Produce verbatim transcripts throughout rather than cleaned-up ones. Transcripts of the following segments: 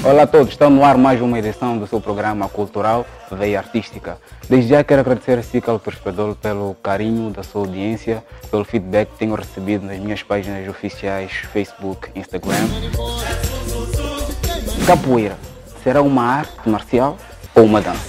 Olá a todos, está no ar mais uma edição do seu programa cultural Veia Artística. Desde já quero agradecer a Cical Perspedol pelo carinho da sua audiência, pelo feedback que tenho recebido nas minhas páginas oficiais Facebook, Instagram. Capoeira será uma arte marcial ou uma dança?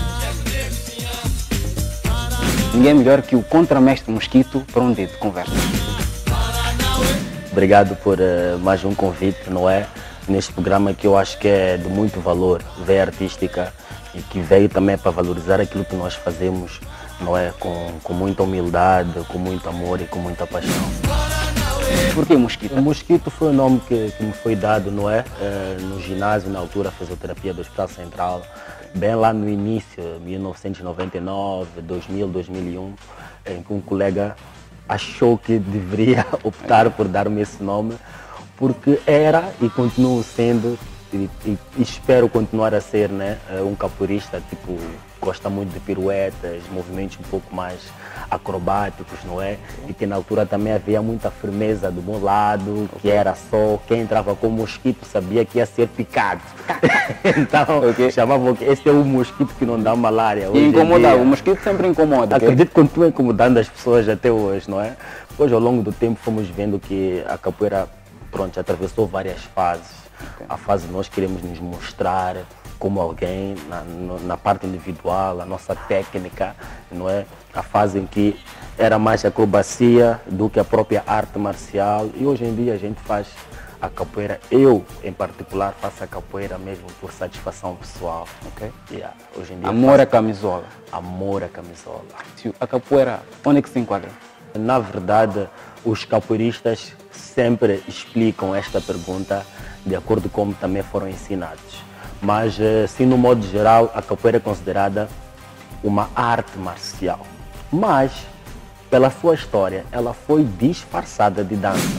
Ninguém melhor que o contramestre Mosquito para um dia de conversa. Obrigado por uh, mais um convite, não é? Neste programa que eu acho que é de muito valor, Veia Artística, e que veio também para valorizar aquilo que nós fazemos, não é? Com, com muita humildade, com muito amor e com muita paixão. Por que Mosquito? O Mosquito foi o nome que, que me foi dado, não é? Uh, no ginásio, na altura, fisioterapia do Hospital Central, bem lá no início, mil novecentos e noventa e nove, dois mil, dois mil e um, em que um colega achou que deveria optar por dar-me esse nome, porque era e continuo sendo, e, e, e espero continuar a ser, né, um capoeirista, tipo, gosta muito de piruetas, movimentos um pouco mais acrobáticos, não é? E que na altura também havia muita firmeza do meu lado, que era só quem entrava com o mosquito sabia que ia ser picado. Então, okay, chamavam que esse é o mosquito que não dá malária. E incomodava, o mosquito sempre incomoda. Acredito que continua incomodando as pessoas até hoje, não é? Depois, ao longo do tempo, fomos vendo que a capoeira, pronto, atravessou várias fases. Okay. A fase de nós queremos nos mostrar como alguém na, na parte individual, a nossa técnica, não é? A fase em que era mais acrobacia do que a própria arte marcial, e hoje em dia a gente faz a capoeira, eu em particular faço a capoeira mesmo por satisfação pessoal. Okay. Yeah. Hoje em dia amor à camisola. Amor à camisola. A capoeira, onde é que se enquadra? Na verdade, os capoeiristas sempre explicam esta pergunta de acordo com como também foram ensinados. Mas, sim, no modo geral, a capoeira é considerada uma arte marcial. Mas, pela sua história, ela foi disfarçada de dança.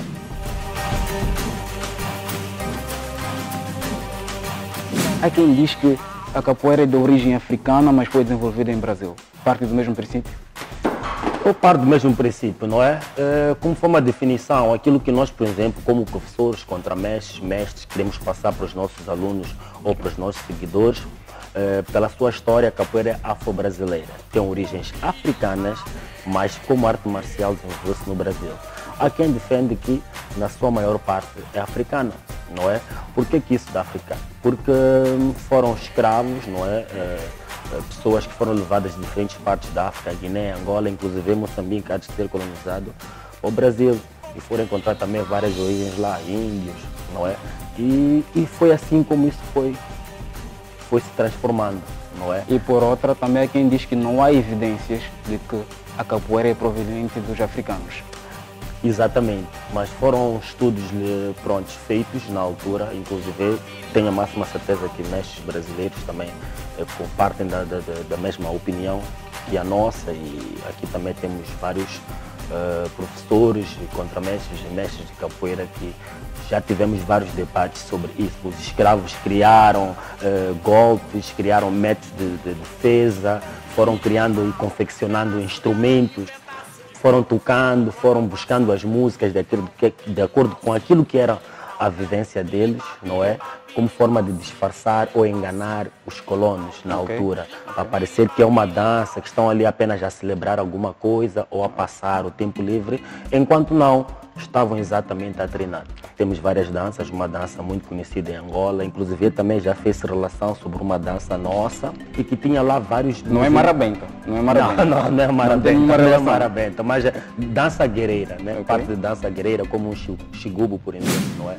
Há quem diz que a capoeira é de origem africana, mas foi desenvolvida em Brasil. Parte do mesmo princípio? Eu paro do mesmo princípio, não é? é? Como forma de definição, aquilo que nós, por exemplo, como professores, contramestres, mestres, queremos passar para os nossos alunos ou para os nossos seguidores, é, pela sua história, a capoeira é afro-brasileira. Tem origens africanas, mas como arte marcial desenvolveu-se no Brasil. Há quem defende que, na sua maior parte, é africana, não é? Por que que isso da África? Porque foram escravos, não é? é pessoas que foram levadas de diferentes partes da África, Guiné, Angola, inclusive Moçambique, antes de ser colonizado ao Brasil, e foram encontrar também várias origens lá, índios, não é? E, e foi assim como isso foi, foi se transformando, não é? E por outra, também há quem diz que não há evidências de que a capoeira é proveniente dos africanos. Exatamente, mas foram estudos prontos, feitos na altura, inclusive tenho a máxima certeza que mestres brasileiros também é, partem da, da, da mesma opinião que a nossa, e aqui também temos vários uh, professores, contramestres e mestres de capoeira que já tivemos vários debates sobre isso. Os escravos criaram uh, golpes, criaram métodos de, de defesa, foram criando e confeccionando instrumentos, foram tocando, foram buscando as músicas de, que, de acordo com aquilo que era a vivência deles, não é? Como forma de disfarçar ou enganar os colonos na okay. altura, okay. para parecer que é uma dança, que estão ali apenas a celebrar alguma coisa ou a passar o tempo livre, enquanto não, estavam exatamente a treinar. Temos várias danças, uma dança muito conhecida em Angola, inclusive também já fez relação sobre uma dança nossa e que tinha lá vários... Não é marabenta, não é marabenta. Não, não, não é marabenta, não, não é marabenta, mas é dança guerreira, né? Okay. Parte de dança guerreira, como um xigubo, por exemplo, não é?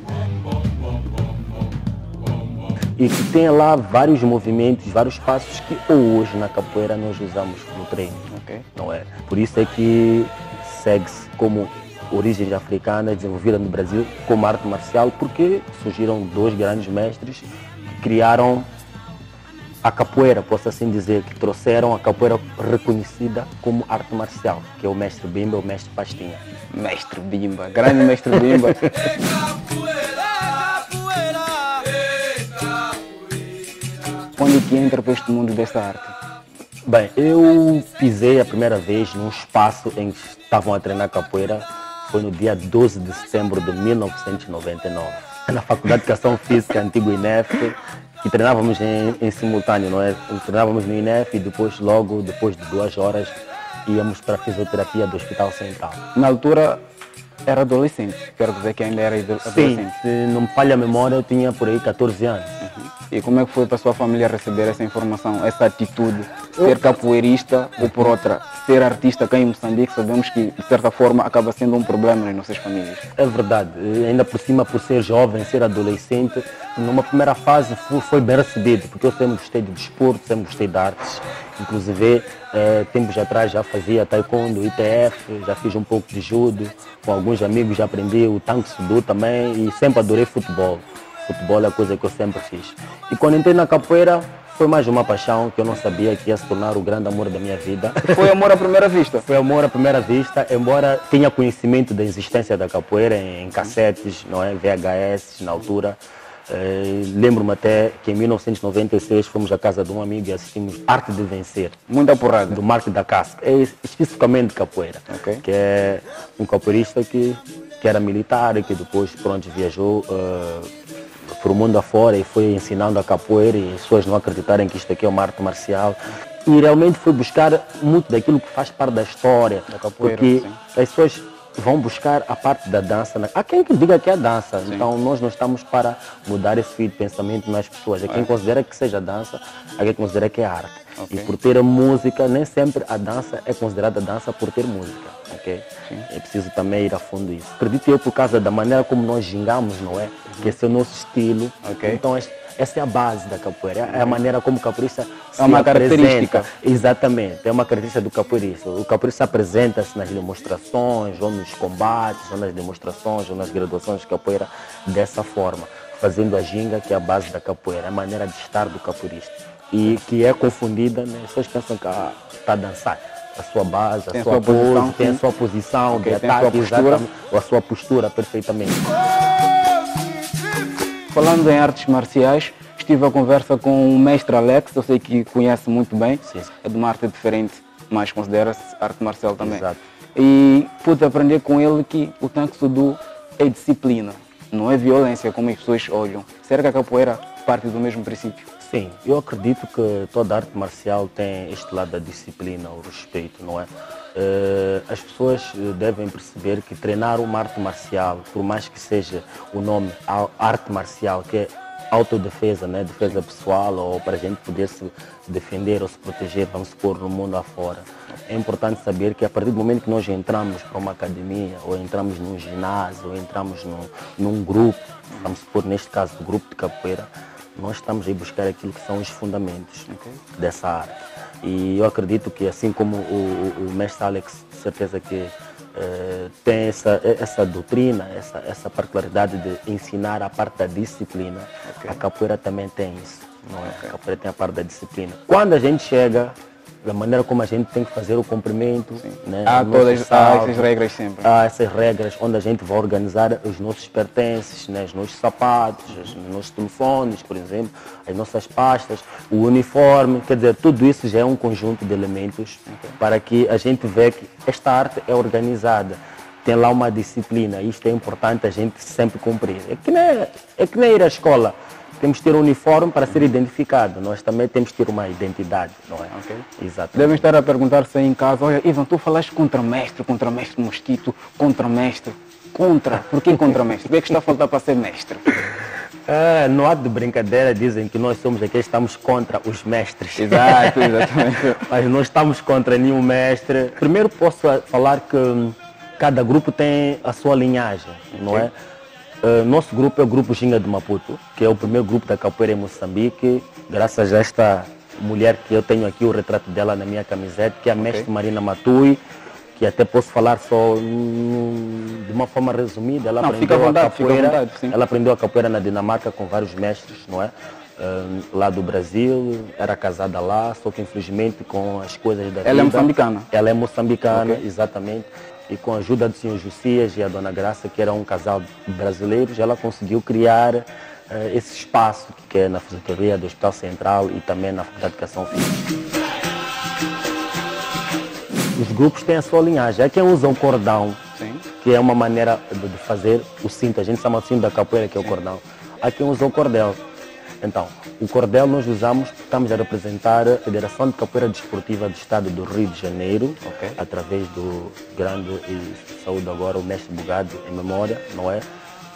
E que tem lá vários movimentos, vários passos que hoje na capoeira nós usamos no treino, okay. não é? Por isso é que segue-se como origem africana, desenvolvida no Brasil como arte marcial, porque surgiram dois grandes mestres que criaram a capoeira, posso assim dizer, que trouxeram a capoeira reconhecida como arte marcial, que é o mestre Bimba e o mestre Pastinha. Mestre Bimba, grande mestre Bimba. Onde é que entra para este mundo desta arte? Bem, eu pisei a primeira vez num espaço em que estavam a treinar capoeira, foi no dia doze de setembro de mil novecentos e noventa e nove. na Faculdade de Educação Física, antigo I N E F, que treinávamos em, em simultâneo, não é? Treinávamos no I N E F e depois, logo depois de duas horas, íamos para a fisioterapia do Hospital Central. Na altura era adolescente, quero dizer que ainda era adolescente. Sim, se não me falha a memória, eu tinha por aí catorze anos. Uhum. E como é que foi para a sua família receber essa informação, essa atitude, ser capoeirista ou por outra, ser artista cá em Moçambique? Sabemos que de certa forma acaba sendo um problema nas nossas famílias. É verdade, ainda por cima por ser jovem, ser adolescente, numa primeira fase foi bem recebido, porque eu sempre gostei de desporto, sempre gostei de artes. Inclusive, eh, tempos atrás já fazia taekwondo, I T F, já fiz um pouco de judo, com alguns amigos já aprendi o tanque sudo também e sempre adorei futebol. Futebol é a coisa que eu sempre fiz. E quando entrei na capoeira, foi mais uma paixão que eu não sabia que ia se tornar o grande amor da minha vida. Foi amor à primeira vista? Foi amor à primeira vista, embora tenha conhecimento da existência da capoeira em cassetes, não é? V H S na altura. Uh, Lembro-me até que em mil novecentos e noventa e seis fomos à casa de um amigo e assistimos Arte de Vencer. Muita porrada. Do Marco da Casca. É especificamente de capoeira. Okay. Que é um capoeirista que, que era militar e que depois pronto, viajou uh, para o mundo afora e foi ensinando a capoeira e as pessoas não acreditarem que isto aqui é uma arte marcial. E realmente foi buscar muito daquilo que faz parte da história. Da capoeira, porque sim. As pessoas vão buscar a parte da dança. Há quem que diga que é dança, sim. Então nós não estamos para mudar esse fio de pensamento nas pessoas. Há quem é. considera que seja dança, há quem considera que é arte. Okay. E por ter a música, nem sempre a dança é considerada dança por ter música. Okay? É preciso também ir a fundo isso. Acredito eu por causa da maneira como nós gingamos, não é? Que esse é o nosso estilo. Okay. Então essa é a base da capoeira, é a maneira como o capoeirista se é uma apresenta. Característica. Exatamente, é uma característica do capoeirista. O capoeirista apresenta-se nas demonstrações, ou nos combates, ou nas demonstrações, ou nas graduações de capoeira dessa forma, fazendo a ginga, que é a base da capoeira, é a maneira de estar do capoeirista. E que é confundida, né? As pessoas pensam que ah, está a dançar. A sua base, a tem sua a sua pose, posição, tem sim. a sua posição Okay, de tem a ataque, sua postura. exatamente, ou a sua postura, perfeitamente. Falando em artes marciais, estive a conversa com o mestre Alex, eu sei que conhece muito bem, Sim. É de uma arte diferente, mas considera-se arte marcial também. Exato. E pude aprender com ele que o Tanque Sudo é disciplina, não é violência como as pessoas olham. Será que a capoeira parte do mesmo princípio? Sim, eu acredito que toda arte marcial tem este lado da disciplina, o respeito, não é? As pessoas devem perceber que treinar uma arte marcial, por mais que seja o nome arte marcial, que é autodefesa, né? Defesa pessoal, ou para a gente poder se defender ou se proteger, vamos supor, no mundo afora. É importante saber que a partir do momento que nós entramos para uma academia, ou entramos num ginásio, ou entramos num, num grupo, vamos supor, neste caso, do grupo de capoeira, nós estamos a buscar aquilo que são os fundamentos okay. dessa arte. E eu acredito que, assim como o, o, o mestre Alex, de certeza que eh, tem essa, essa doutrina, essa, essa particularidade de ensinar a parte da disciplina, okay. a capoeira também tem isso. Não é? Okay. A capoeira tem a parte da disciplina. Quando a gente chega, da maneira como a gente tem que fazer o cumprimento, né? Há todas salto, há essas regras sempre. Há essas regras onde a gente vai organizar os nossos pertences, né? Os nossos sapatos, os nossos telefones, por exemplo, as nossas pastas, o uniforme, quer dizer, tudo isso já é um conjunto de elementos okay. para que a gente veja que esta arte é organizada. Tem lá uma disciplina, isto é importante a gente sempre cumprir. É que nem, é que nem ir à escola. Temos que ter um uniforme para ser identificado. Nós também temos que ter uma identidade, não é? Okay. Exato. Devem estar a perguntar-se aí em casa, olha, Ivan, tu falaste contra-mestre, contra-mestre mosquito, contra-mestre, contra, por que contra-mestre? O que é que está a faltar para ser mestre? É, no ato de brincadeira dizem que nós somos aqui, que estamos contra os mestres. Exato, exatamente. Mas não estamos contra nenhum mestre. Primeiro posso falar que cada grupo tem a sua linhagem, não é? Uh, nosso grupo é o Grupo Ginga de Maputo, que é o primeiro grupo da capoeira em Moçambique, graças a esta mulher que eu tenho aqui, o retrato dela na minha camiseta, que é a okay. mestre Marina Matui, que até posso falar só hum, de uma forma resumida. Ela não, aprendeu fica à vontade, a capoeira, fica à vontade, sim. Ela aprendeu a capoeira na Dinamarca com vários mestres, não é? Uh, lá do Brasil, era casada lá, só que infelizmente com as coisas da vida... Ela é moçambicana? Ela é moçambicana, okay. exatamente. E com a ajuda do senhor Jussias e a dona Graça, que era um casal de brasileiros, ela conseguiu criar uh, esse espaço que é na fisioterapia do Hospital Central e também na Faculdade de Educação Física. Os grupos têm a sua linhagem. Há quem usa o cordão, Sim. que é uma maneira de, de fazer o cinto. A gente chama o cinto da capoeira, que é o cordão. Há quem usa o cordel. Então, o cordel nós usamos, estamos a representar a Federação de Capoeira Desportiva do Estado do Rio de Janeiro, okay, através do grande, e saúde agora, o mestre Bugado, em memória, não é?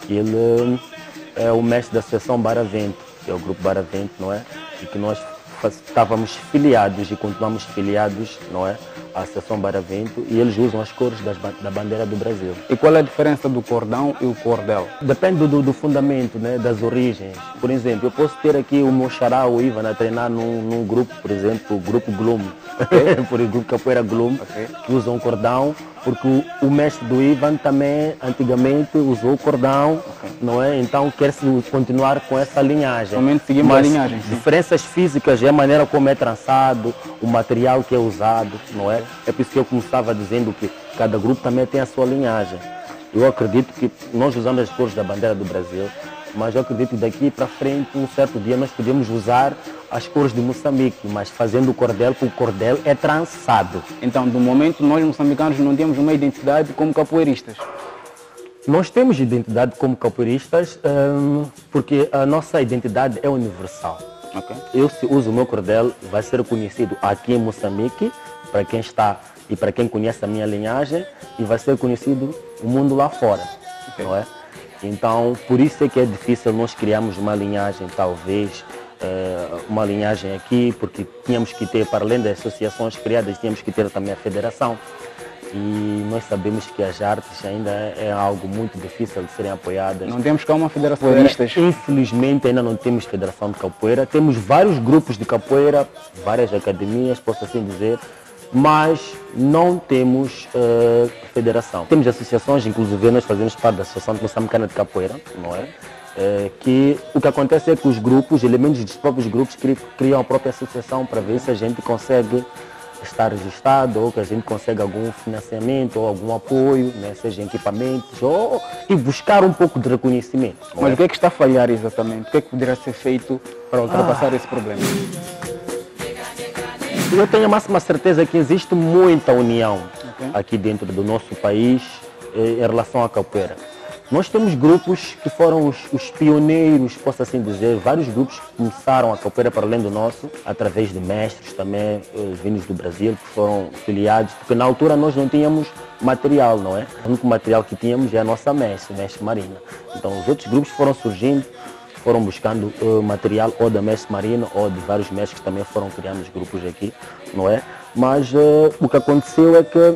Ele é o mestre da Associação Baravento, que é o grupo Baravento, não é? E que nós estávamos filiados e continuamos filiados, não é? A Associação Baravento, e eles usam as cores das, da bandeira do Brasil. E qual é a diferença do cordão e o cordel? Depende do, do fundamento, né, das origens. Por exemplo, eu posso ter aqui o meu xará, o Ivan, a treinar num, num grupo, por exemplo, o grupo Gloom, okay, por exemplo, o grupo Capoeira Gloom, okay, que usam um cordão, porque o, o mestre do Ivan também, antigamente, usou o cordão, okay, não é? Então quer-se continuar com essa linhagem. Somente seguimos a linhagem. Sim. Diferenças físicas é a maneira como é trançado, o material que é usado, não é? É por isso que eu começava dizendo que cada grupo também tem a sua linhagem. Eu acredito que nós usamos as cores da bandeira do Brasil, mas eu acredito que daqui para frente, um certo dia, nós podemos usar as cores de Moçambique, mas fazendo o cordel, porque o cordel é trançado. Então, do momento, nós moçambicanos não temos uma identidade como capoeiristas? Nós temos identidade como capoeiristas hum, porque a nossa identidade é universal. Okay. Eu, se uso o meu cordel, vai ser conhecido aqui em Moçambique, para quem está e para quem conhece a minha linhagem, e vai ser conhecido o mundo lá fora, okay, não é? Então, por isso é que é difícil nós criarmos uma linhagem, talvez, uma linhagem aqui, porque tínhamos que ter, para além das associações criadas, tínhamos que ter também a federação. E nós sabemos que as artes ainda é algo muito difícil de serem apoiadas. Não temos cá uma federação de capoeiristas? Infelizmente ainda não temos federação de capoeira. Temos vários grupos de capoeira, várias academias, posso assim dizer, mas não temos uh, federação. Temos associações, inclusive nós fazemos parte da Associação Moçambicana de Capoeira, não é? Uh, que o que acontece é que os grupos, elementos dos próprios grupos, criam a própria associação para ver se a gente consegue estar registrado, ou que a gente consegue algum financiamento ou algum apoio, né, seja em equipamentos, ou e buscar um pouco de reconhecimento. Mas é? O que é que está a falhar exatamente? O que é que poderia ser feito para ultrapassar ah. esse problema? Eu tenho a máxima certeza que existe muita união, okay, aqui dentro do nosso país em relação à capoeira. Nós temos grupos que foram os, os pioneiros, posso assim dizer, vários grupos que começaram a capoeira para além do nosso, através de mestres também, eh, vindos do Brasil, que foram filiados, porque na altura nós não tínhamos material, não é? O único material que tínhamos é a nossa mestre, mestre Marina. Então os outros grupos foram surgindo, foram buscando uh, material ou da mestre Marina ou de vários mestres que também foram criando os grupos aqui, não é? Mas uh, o que aconteceu é que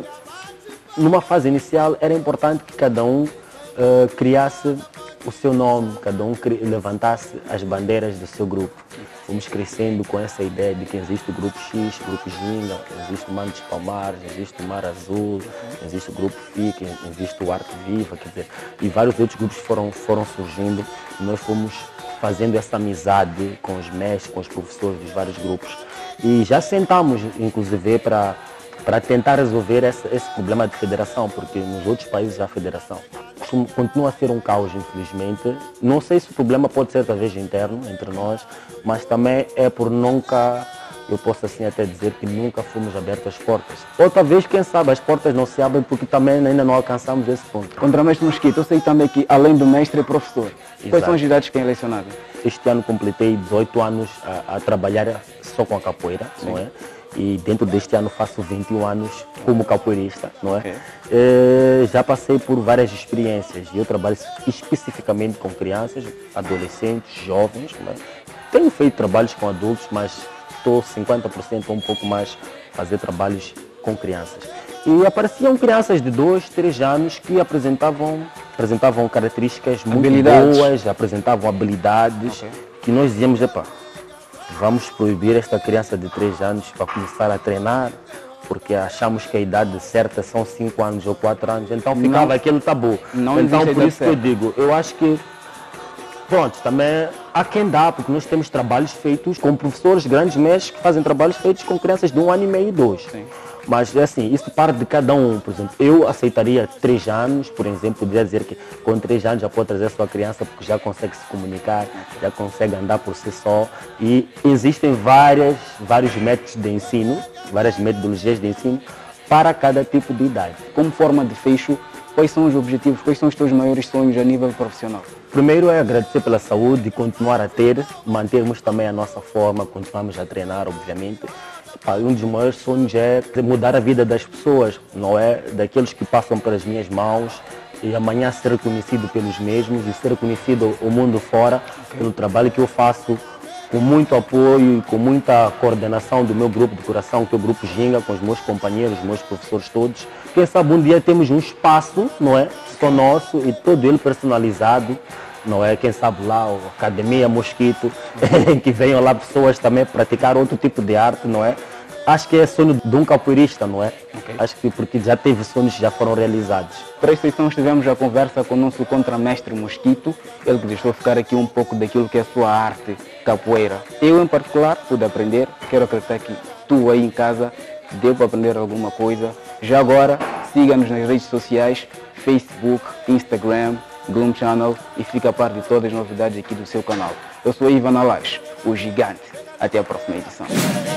numa fase inicial era importante que cada um uh, criasse o seu nome, cada um levantasse as bandeiras do seu grupo. Fomos crescendo com essa ideia de que existe o grupo X, o grupo Ginga, existe o Mano dos Palmares, existe o Mar Azul, existe o grupo F I C, existe o Arte Viva, quer dizer, e vários outros grupos foram, foram surgindo e nós fomos fazendo essa amizade com os mestres, com os professores dos vários grupos. E já sentamos, inclusive, para para tentar resolver esse, esse problema de federação, porque nos outros países há federação. Continua a ser um caos, infelizmente. Não sei se o problema pode ser talvez interno, entre nós, mas também é por nunca, eu posso assim até dizer que nunca fomos abertos as portas. Ou talvez, quem sabe, as portas não se abrem porque também ainda não alcançamos esse ponto. Contra o mestre Mosquito, eu sei também que além do mestre é professor. Exato. Quais são as idades que é lecionado? Este ano completei dezoito anos a, a trabalhar só com a capoeira, sim, não é? E dentro deste ano faço vinte e um anos como capoeirista, não é? Okay. É, já passei por várias experiências e eu trabalho especificamente com crianças, adolescentes, jovens, não é? Tenho feito trabalhos com adultos, mas estou cinquenta por cento ou um pouco mais a fazer trabalhos com crianças. E apareciam crianças de dois, três anos que apresentavam, apresentavam características muito habilidades. boas, apresentavam habilidades, okay, que nós dizíamos, epá, vamos proibir esta criança de três anos para começar a treinar, porque achamos que a idade certa são cinco anos ou quatro anos, então ficava não, aquele tabu. Não então por isso que eu digo, eu acho que, pronto, também há quem dá, porque nós temos trabalhos feitos com professores, grandes mestres, que fazem trabalhos feitos com crianças de um ano e meio e dois. Sim. Mas assim, isso parte de cada um. Por exemplo, eu aceitaria três anos, por exemplo, poderia dizer que com três anos já pode trazer a sua criança porque já consegue se comunicar, já consegue andar por si só. E existem várias, vários métodos de ensino, várias metodologias de ensino para cada tipo de idade. Como forma de fecho, quais são os objetivos, quais são os teus maiores sonhos a nível profissional? Primeiro é agradecer pela saúde, continuar a ter, mantermos também a nossa forma, continuamos a treinar, obviamente. Um dos maiores sonhos é mudar a vida das pessoas, não é? Daqueles que passam pelas minhas mãos e amanhã ser reconhecido pelos mesmos e ser reconhecido o mundo fora pelo trabalho que eu faço com muito apoio e com muita coordenação do meu grupo de coração, que é o Grupo Ginga, com os meus companheiros, os meus professores todos. Quem sabe um dia temos um espaço, não é? Só nosso e todo ele personalizado, não é? Quem sabe lá, a Academia Mosquito, que venham lá pessoas também praticar outro tipo de arte, não é? Acho que é sonho de um capoeirista, não é? Okay. Acho que porque já teve sonhos que já foram realizados. Para esta edição estivemos a conversa com o nosso contramestre Mosquito, ele que deixou ficar aqui um pouco daquilo que é a sua arte capoeira. Eu em particular pude aprender, quero acreditar que tu aí em casa deu para aprender alguma coisa. Já agora, siga-nos nas redes sociais, Facebook, Instagram, Gloom Channel e fica a par de todas as novidades aqui do seu canal. Eu sou Ivan Alash, o gigante. Até a próxima edição.